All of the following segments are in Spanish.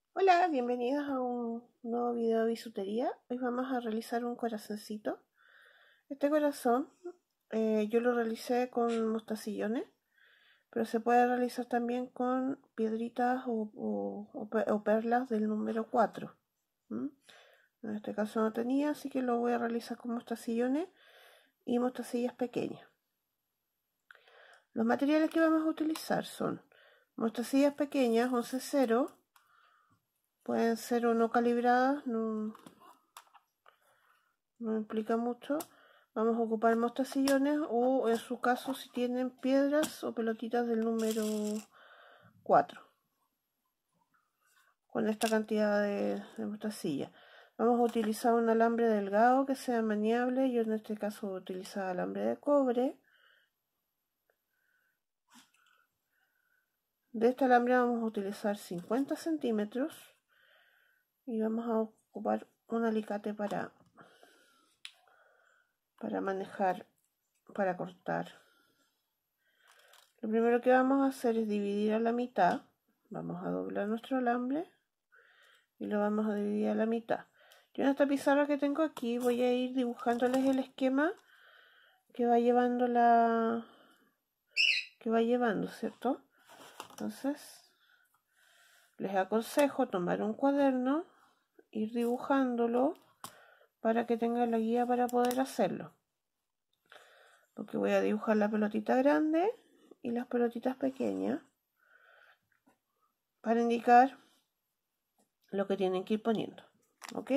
Hola, bienvenidos a un nuevo video de bisutería. Hoy vamos a realizar un corazoncito. Este corazón yo lo realicé con mostacillones, pero se puede realizar también con piedritas o perlas del número 4. En este caso no tenía, así que lo voy a realizar con mostacillones y mostacillas pequeñas. Los materiales que vamos a utilizar son mostacillas pequeñas 11-0, pueden ser o no calibradas, no implica mucho. Vamos a ocupar mostacillones o en su caso si tienen piedras o pelotitas del número 4 con esta cantidad de mostacilla. Vamos a utilizar un alambre delgado que sea maniable. Yo en este caso voy a utilizar alambre de cobre. De este alambre vamos a utilizar 50 centímetros y vamos a ocupar un alicate para manejar, para cortar. Lo primero que vamos a hacer es dividir a la mitad. Vamos a doblar nuestro alambre y lo vamos a dividir a la mitad. Yo en esta pizarra que tengo aquí voy a ir dibujándoles el esquema que va llevando ¿cierto? Entonces les aconsejo tomar un cuaderno, ir dibujándolo para que tengan la guía para poder hacerlo. Porque voy a dibujar la pelotita grande y las pelotitas pequeñas para indicar lo que tienen que ir poniendo. ¿Ok?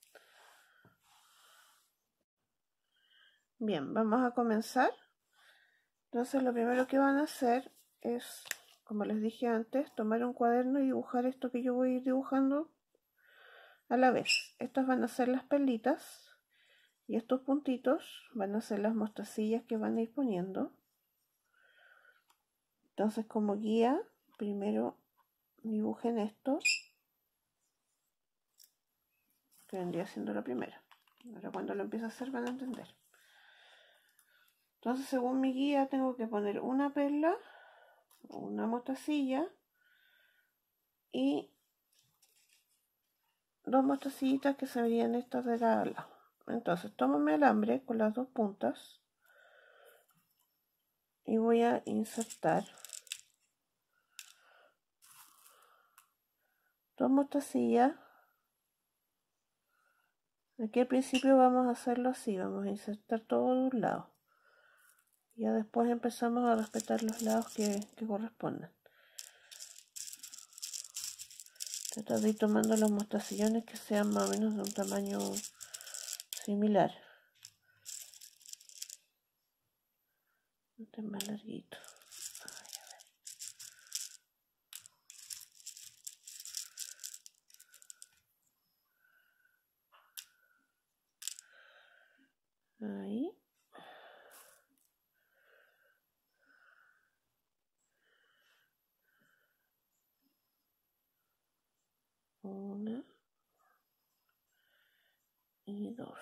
Bien, vamos a comenzar. Entonces lo primero que van a hacer es, como les dije antes, tomar un cuaderno y dibujar esto que yo voy a ir dibujando a la vez. Estas van a ser las perlitas y estos puntitos van a ser las mostacillas que van a ir poniendo. Entonces como guía, primero dibujen esto, que vendría siendo la primera. Ahora cuando lo empiece a hacer van a entender. Entonces según mi guía tengo que poner una perla, una mostacilla y dos mostacillitas que se verían estas de cada lado. Entonces tomo mi alambre con las dos puntas y voy a insertar dos mostacillas. Aquí al principio vamos a hacerlo así, vamos a insertar todo de un lado. Ya después empezamos a respetar los lados que correspondan. Tratar de ir tomando los mostacillones que sean más o menos de un tamaño similar. Este es más larguito. Ahí. Una y dos.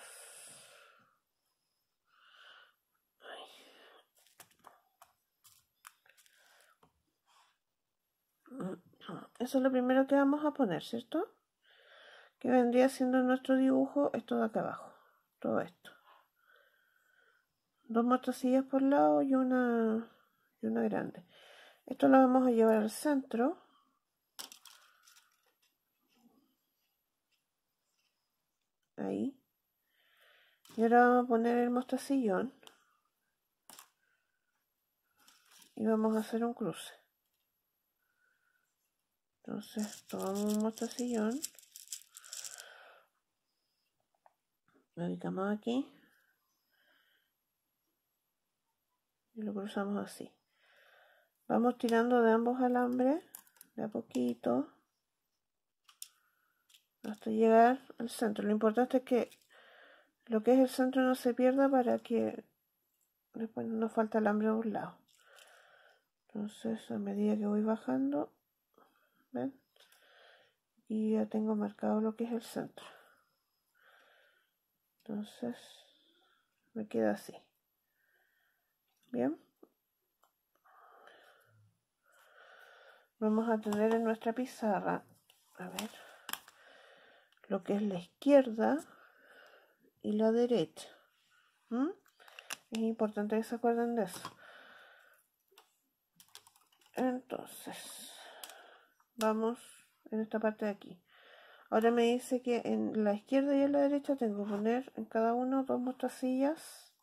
Eso es lo primero que vamos a poner, ¿cierto? Que vendría siendo nuestro dibujo esto de acá abajo. Todo esto. Dos mostacillas por lado y una grande. Esto lo vamos a llevar al centro. Ahí. Y ahora vamos a poner el mostacillón. Y vamos a hacer un cruce. Entonces tomamos un mostacillón. Lo ubicamos aquí. Y lo cruzamos así. Vamos tirando de ambos alambres. De a poquito. Hasta llegar al centro. Lo importante es que lo que es el centro no se pierda para que después no nos falta alambre a un lado. Entonces a medida que voy bajando, ¿ven? Y ya tengo marcado lo que es el centro. Entonces me queda así. Bien. Vamos a tener en nuestra pizarra a ver, lo que es la izquierda y la derecha. Es importante que se acuerden de eso. Entonces, vamos en esta parte de aquí. Ahora me dice que en la izquierda y en la derecha tengo que poner en cada uno 2 mostacillas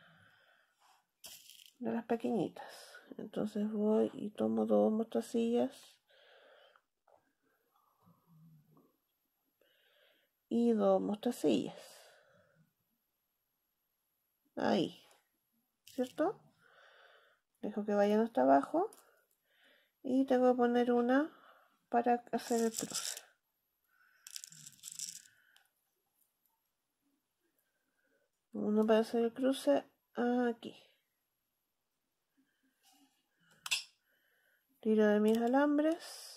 de las pequeñitas. Entonces voy y tomo 2 mostacillas y 2 mostacillas. Ahí, ¿cierto? Dejo que vayan hasta abajo y tengo que poner una para hacer el cruce. Uno para hacer el cruce aquí. Tiro de mis alambres.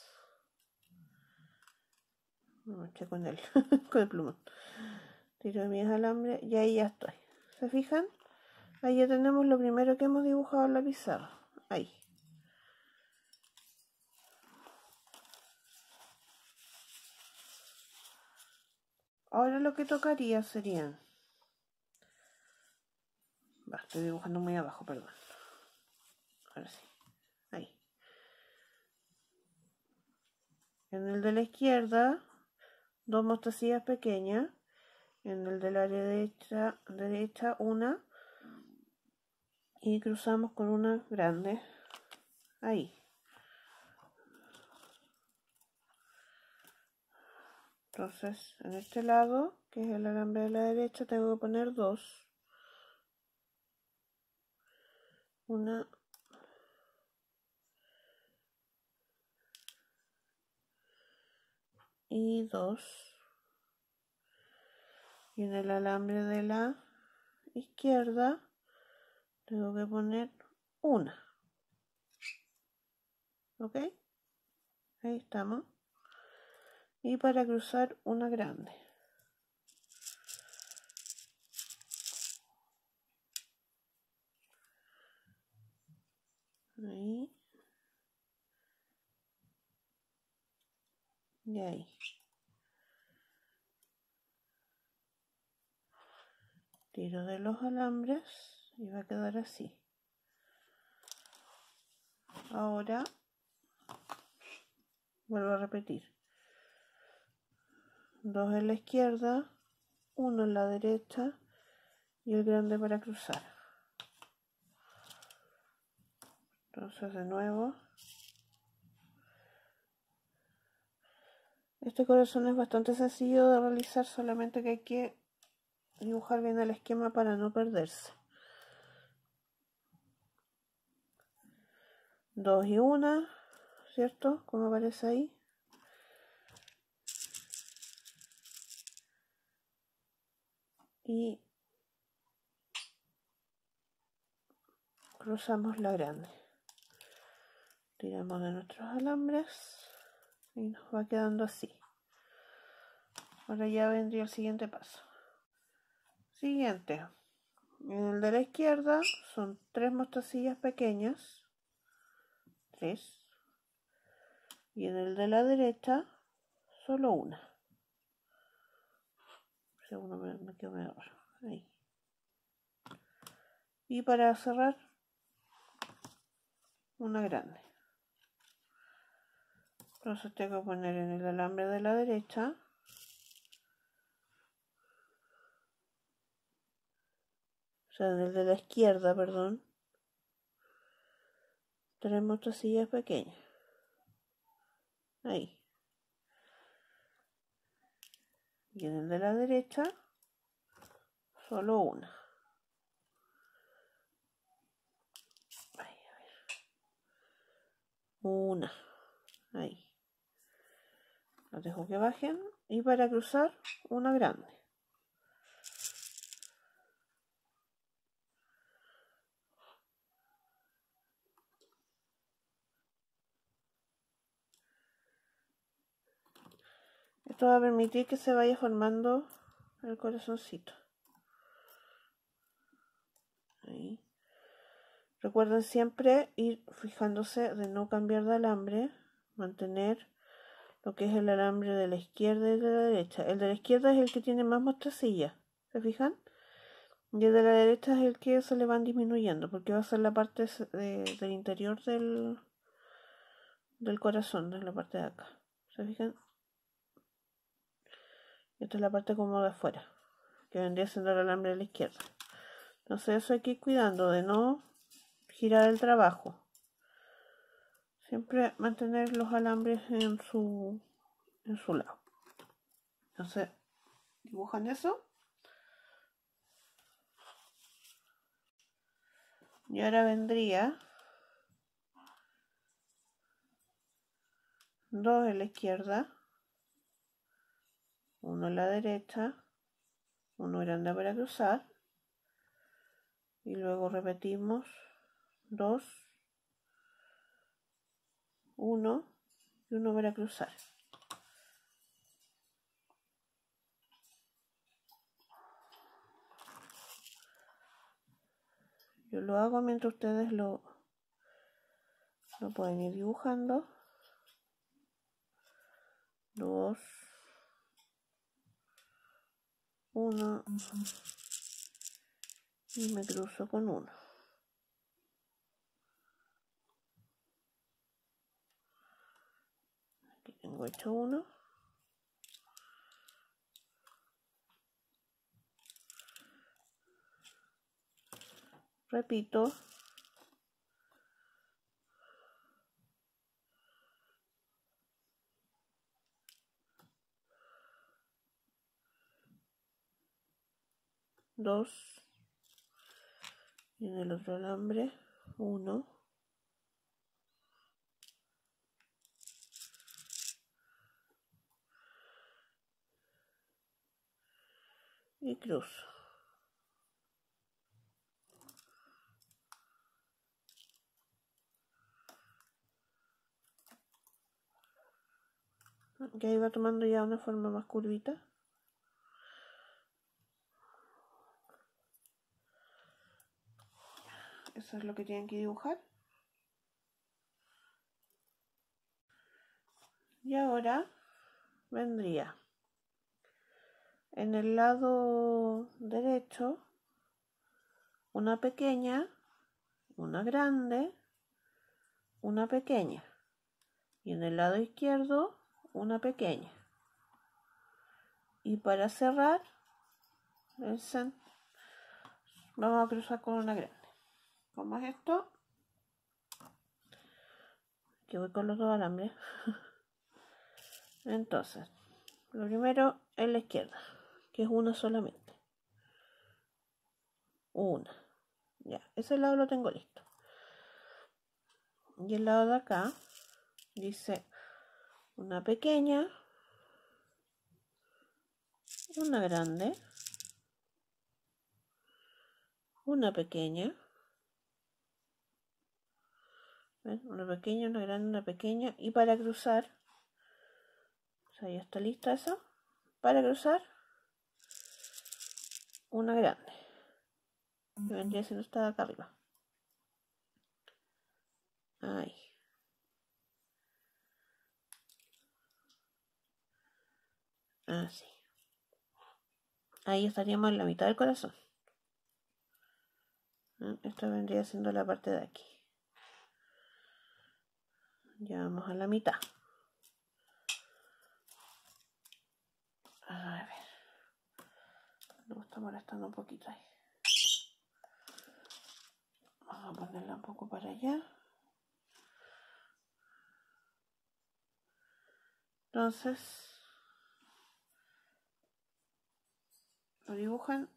Me manché con el, con el plumón. Tiro de mis alambres y ahí ya estoy. ¿Se fijan? Ahí ya tenemos lo primero que hemos dibujado en la pizarra. Ahí. Ahora lo que tocaría serían... estoy dibujando muy abajo, perdón. Ahora sí. Ahí. En el de la izquierda, 2 mostacillas pequeñas. En el de la derecha una. Y cruzamos con una grande. Ahí. Entonces, en este lado, que es el alambre de la derecha, tengo que poner 2. Una y 2. Y en el alambre de la izquierda tengo que poner una. ¿Ok? Ahí estamos. Y para cruzar una grande. Ahí. Y ahí. Tiro de los alambres y va a quedar así. Ahora vuelvo a repetir. 2 en la izquierda, 1 en la derecha y el grande para cruzar. Entonces de nuevo. Este corazón es bastante sencillo de realizar, solamente que hay que dibujar bien el esquema para no perderse. 2 y 1, ¿cierto? Como aparece ahí. Y cruzamos la grande. Tiramos de nuestros alambres y nos va quedando así. Ahora ya vendría el siguiente paso. Siguiente. En el de la izquierda son 3 mostacillas pequeñas. 3. Y en el de la derecha solo una. Segundo me quedo medio raro. Ahí. Y para cerrar, una grande. Entonces tengo que poner en el alambre de la derecha en el de la izquierda, perdón, 3 mostacillas pequeñas. Ahí. Y en el de la derecha, solo una. Ahí, a ver. Una. Ahí. Los dejo que bajen. Y para cruzar, una grande. Esto va a permitir que se vaya formando el corazoncito. Ahí. Recuerden siempre ir fijándose de no cambiar de alambre, mantener lo que es el alambre de la izquierda y de la derecha. El de la izquierda es el que tiene más mostacillas, ¿se fijan? Y el de la derecha es el que se le van disminuyendo, porque va a ser la parte del interior del corazón, de la parte de acá. ¿Se fijan? Esta es la parte como de afuera, que vendría siendo el alambre de la izquierda. Entonces eso hay que ir cuidando de no girar el trabajo. Siempre mantener los alambres en su lado. Entonces, dibujan eso. Y ahora vendría 2 en la izquierda, 1 en la derecha, 1 grande para cruzar. Y luego repetimos 2, 1 y 1 para cruzar. Yo lo hago mientras ustedes lo pueden ir dibujando. 2, 1 y me cruzo con 1. Aquí tengo hecho 1. Repito. 2 y en el otro alambre 1 y cruzo. Que ahí va tomando ya una forma más curvita. Eso es lo que tienen que dibujar. Y ahora vendría en el lado derecho una pequeña, una grande, una pequeña. Y en el lado izquierdo una pequeña. Y para cerrar el centro vamos a cruzar con una grande. ¿Cómo es esto? Que voy con los dos alambres. Entonces, lo primero es la izquierda, que es una solamente. Una. Ya, ese lado lo tengo listo. Y el lado de acá dice una pequeña, una grande, una pequeña. ¿Ven? Una pequeña, una grande, una pequeña. Y para cruzar, o sea, ya está lista esa. Para cruzar, una grande. Que vendría siendo esta de acá arriba. Ahí. Así. Ahí estaríamos en la mitad del corazón. Esta vendría siendo la parte de aquí. Ya vamos a la mitad. A ver. Me está molestando un poquito ahí. Vamos a ponerla un poco para allá. Entonces, lo dibujan.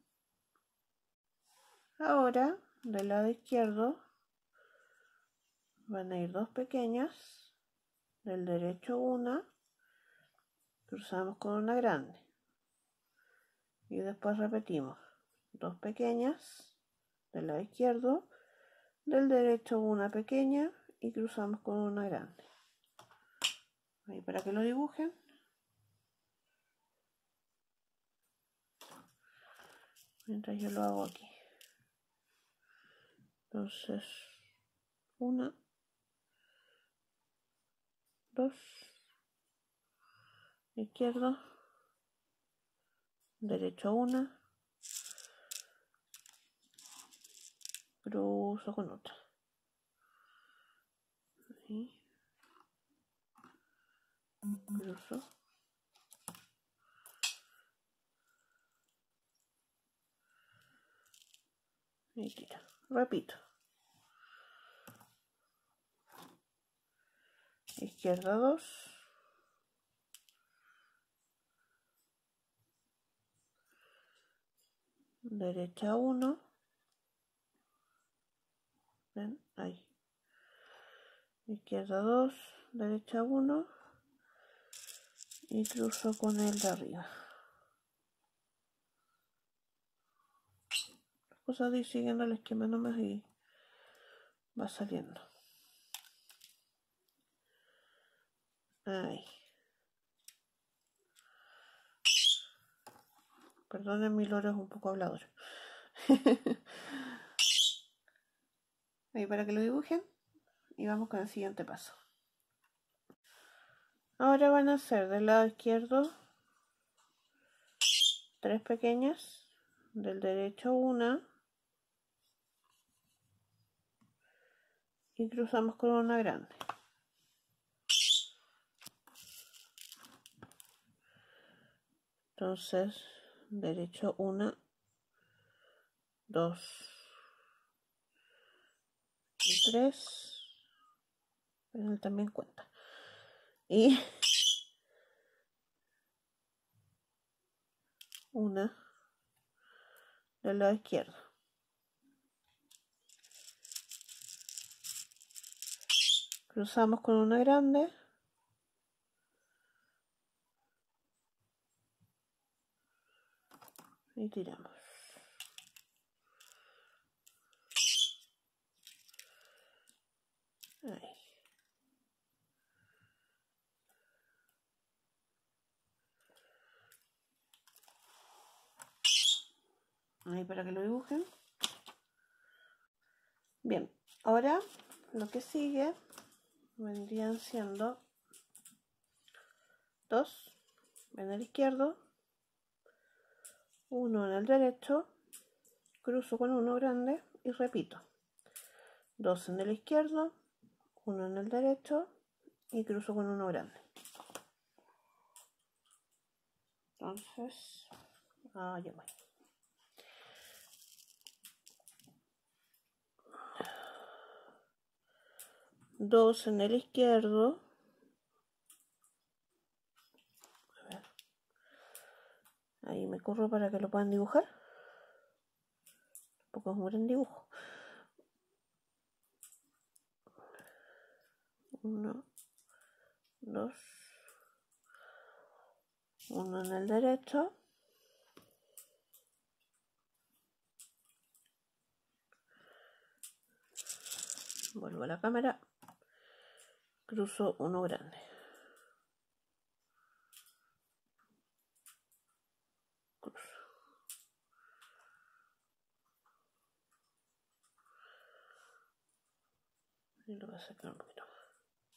Ahora, del lado izquierdo, van a ir 2 pequeñas. Del derecho una. Cruzamos con una grande. Y después repetimos. 2 pequeñas. Del lado izquierdo. Del derecho una pequeña. Y cruzamos con una grande. Ahí para que lo dibujen. Mientras yo lo hago aquí. Entonces, 1, 2, izquierdo, derecho a una, cruzo con otra. Y cruzo. Y tiro. Repito. Izquierda 2. Derecha 1. ¿Ven? Ahí. Izquierda 2. Derecha 1. Y cruzo con el de arriba. Cosas de ir siguiendo el esquema nomás y va saliendo. Ahí. Perdonen, mi loro es un poco hablador. Ahí para que lo dibujen. Y vamos con el siguiente paso. Ahora van a hacer del lado izquierdo 3 pequeñas, del derecho 1 y cruzamos con una grande. Entonces, derecho 1, 2 y 3. Pero él también cuenta. Y una del lado izquierdo. Cruzamos con una grande. Y tiramos. Ahí. Ahí para que lo dibujen. Bien, ahora lo que sigue vendrían siendo 2 en el izquierdo, 1 en el derecho, cruzo con uno grande y repito. 2 en el izquierdo, 1 en el derecho y cruzo con uno grande. Entonces, ya voy. Dos en el izquierdo. A ver. Ahí me corro para que lo puedan dibujar. Tampoco es un gran dibujo. 1, 2, 1 en el derecho. Vuelvo a la cámara. Cruzo uno grande. Cruzo. Y lo voy a sacar un poquito más.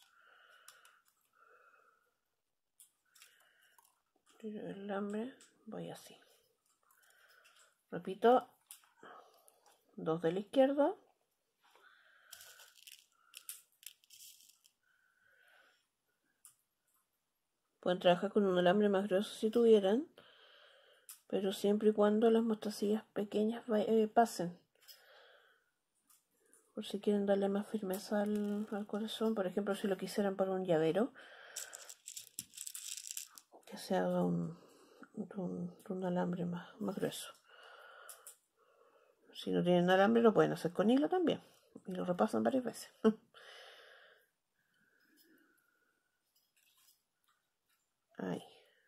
Tiro el alambre. Voy así. Repito. 2 del izquierdo. Pueden trabajar con un alambre más grueso si tuvieran, pero siempre y cuando las mostacillas pequeñas pasen. Por si quieren darle más firmeza al corazón, por ejemplo, si lo quisieran para un llavero, que sea de un alambre más grueso. Si no tienen alambre, lo pueden hacer con hilo también, y lo repasan varias veces. Ahí.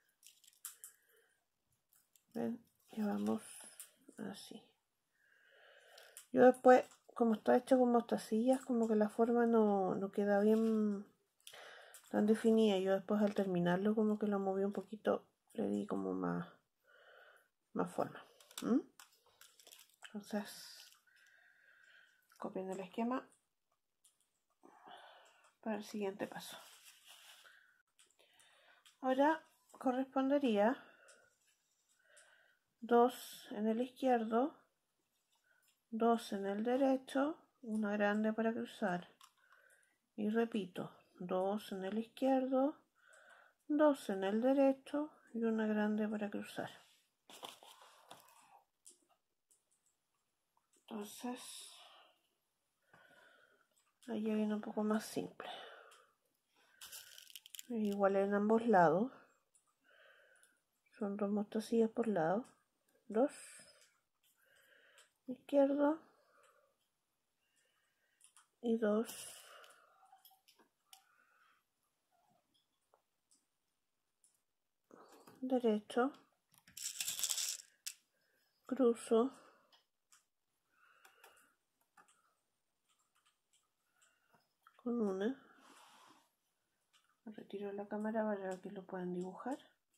¿Ven? Ya vamos así. Yo después, como está hecho con mostacillas, como que la forma no queda bien tan definida. Yo después al terminarlo como que lo moví un poquito, le di como más forma. Entonces, copien el esquema para el siguiente paso. Ahora correspondería 2 en el izquierdo, 2 en el derecho, una grande para cruzar. Y repito, 2 en el izquierdo, 2 en el derecho y una grande para cruzar. Entonces, ahí ya viene un poco más simple. Igual en ambos lados. Son 2 mostacillas por lado. 2. Izquierdo. Y 2. Derecho. Cruzo. Con una. Retiro la cámara para que lo puedan dibujar.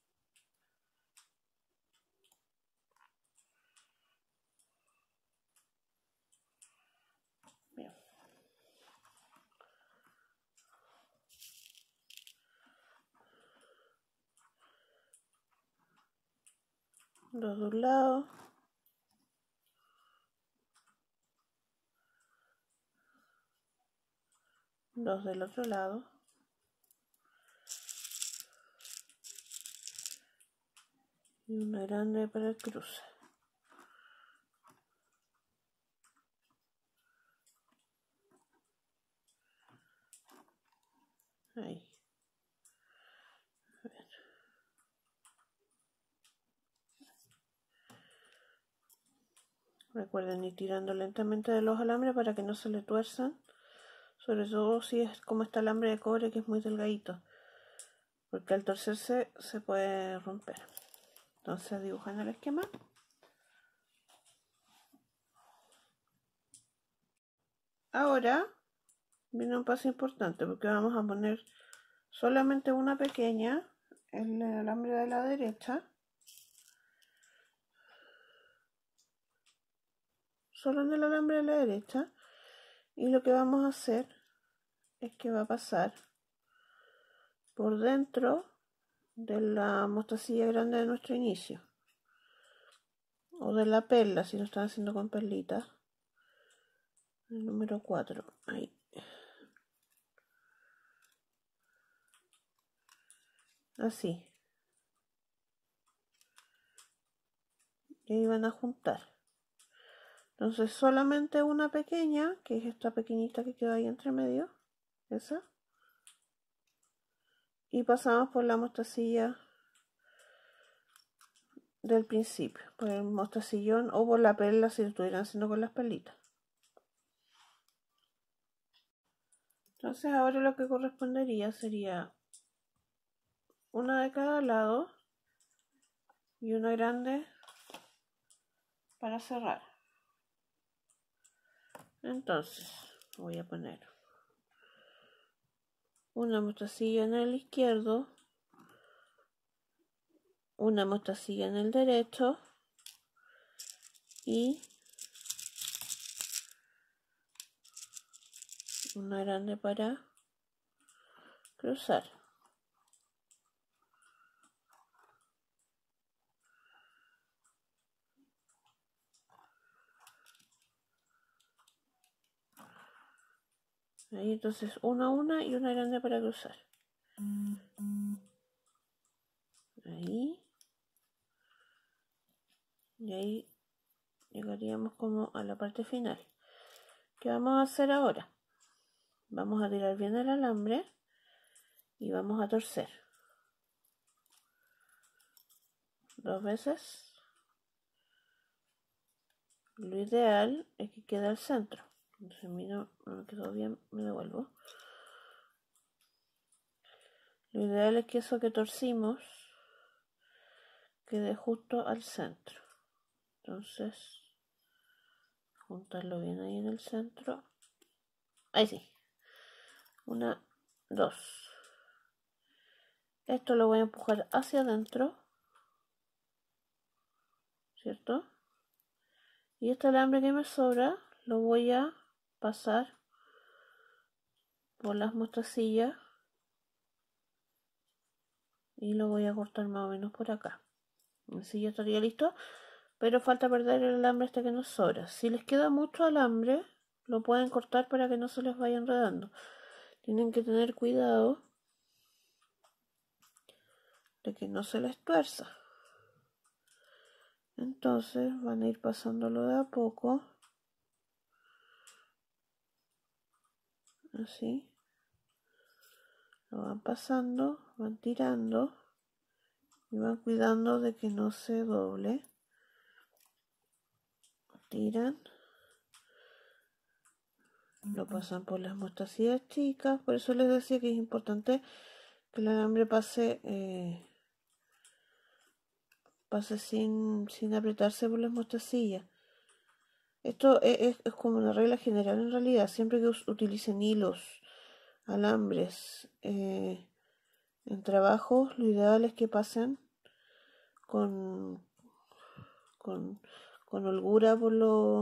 Bien. 2 de un lado. 2 del otro lado. Y una grande para el cruce. Ahí. A ver. Recuerden ir tirando lentamente de los alambres para que no se le tuerzan. Sobre todo si es como este alambre de cobre que es muy delgadito. Porque al torcerse se puede romper. Entonces dibujan el esquema. Ahora viene un paso importante porque vamos a poner solamente una pequeña en el alambre de la derecha. Solo en el alambre de la derecha. Y lo que vamos a hacer es que va a pasar por dentro de la mostacilla grande de nuestro inicio. O de la perla si lo están haciendo con perlitas. El número 4. Ahí. Así. Y ahí van a juntar. Entonces solamente una pequeña, que es esta pequeñita que queda ahí entre medio. Esa. Y pasamos por la mostacilla del principio. Por el mostacillón o por la perla si lo estuvieran haciendo con las perlitas. Entonces ahora lo que correspondería sería una de cada lado y una grande para cerrar. Entonces voy a poner una mostacilla en el izquierdo, una mostacilla en el derecho y una grande para cruzar. Ahí entonces una y una grande para cruzar. Ahí. Y ahí llegaríamos como a la parte final. ¿Qué vamos a hacer ahora? Vamos a tirar bien el alambre y vamos a torcer 2 veces. Lo ideal es que quede al centro. Entonces, mira, no me quedó bien, me devuelvo. Lo ideal es que eso que torcimos quede justo al centro. Entonces, juntarlo bien ahí en el centro. Ahí sí. 1, 2. Esto lo voy a empujar hacia adentro, ¿cierto? Y este alambre que me sobra lo voy a pasar por las mostacillas y lo voy a cortar más o menos por acá. Así ya estaría listo, pero falta perder el alambre este que nos sobra. Si les queda mucho alambre, lo pueden cortar para que no se les vaya enredando. Tienen que tener cuidado de que no se les tuerza. Entonces van a ir pasándolo de a poco, así, lo van pasando, van tirando y van cuidando de que no se doble. Tiran, lo pasan por las mostacillas chicas. Por eso les decía que es importante que el alambre pase sin apretarse por las mostacillas. Esto es como una regla general en realidad. Siempre que utilicen hilos, alambres en trabajos, lo ideal es que pasen con holgura por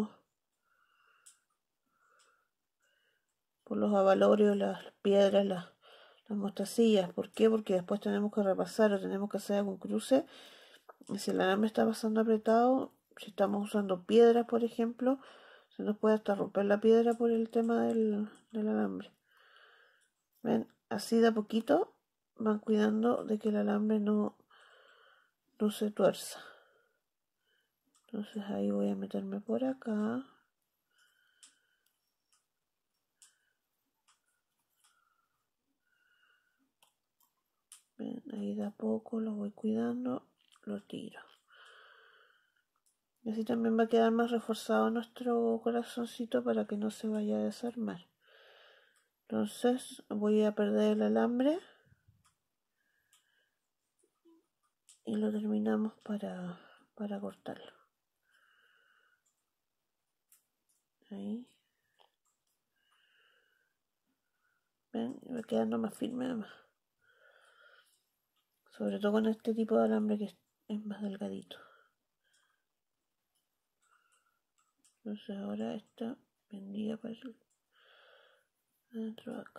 los abalorios, las piedras, las mostacillas. ¿Por qué? Porque después tenemos que repasar o tenemos que hacer algún cruce. Y si el alambre está pasando apretado, si estamos usando piedras, por ejemplo, se nos puede hasta romper la piedra por el tema del alambre. ¿Ven? Así de a poquito van cuidando de que el alambre no se tuerza. Entonces ahí voy a meterme por acá. ¿Ven? Ahí de a poco lo voy cuidando, lo tiro. Y así también va a quedar más reforzado nuestro corazoncito para que no se vaya a desarmar. Entonces voy a perder el alambre y lo terminamos para cortarlo. Ahí. ¿Ven? Va quedando más firme además. Sobre todo con este tipo de alambre que es más delgadito. Entonces ahora esta vendría para adentro de acá.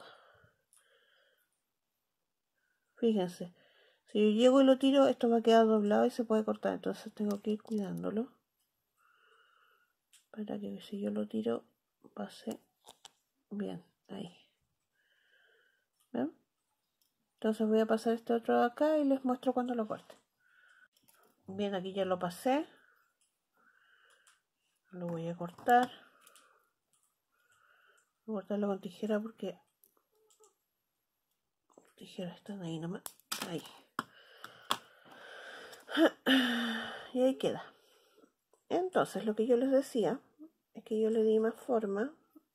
Fíjense, si yo llego y lo tiro, esto va a quedar doblado y se puede cortar. Entonces tengo que ir cuidándolo para que si yo lo tiro pase bien. Ahí. ¿Ven? Entonces voy a pasar este otro de acá y les muestro cuando lo corte. Bien, aquí ya lo pasé. Lo voy a cortar. Voy a cortarlo con tijera porque las tijeras están ahí nomás. Ahí. Y ahí queda. Entonces lo que yo les decía es que yo le di más forma.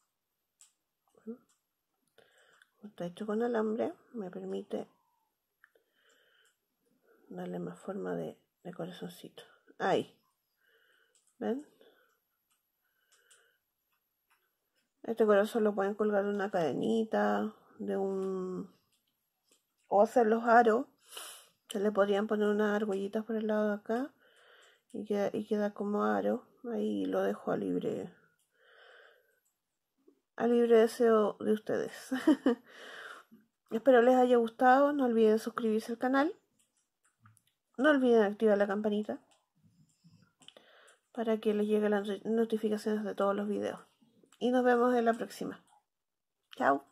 Está hecho con alambre, me permite darle más forma de corazoncito. Ahí. ¿Ven? Este corazón lo pueden colgar de una cadenita, o hacer los aros. Se le podrían poner unas argollitas por el lado de acá y queda como aro. Ahí lo dejo a libre deseo de ustedes. Espero les haya gustado. No olviden suscribirse al canal. No olviden activar la campanita para que les lleguen las notificaciones de todos los videos. Y nos vemos en la próxima. Chao.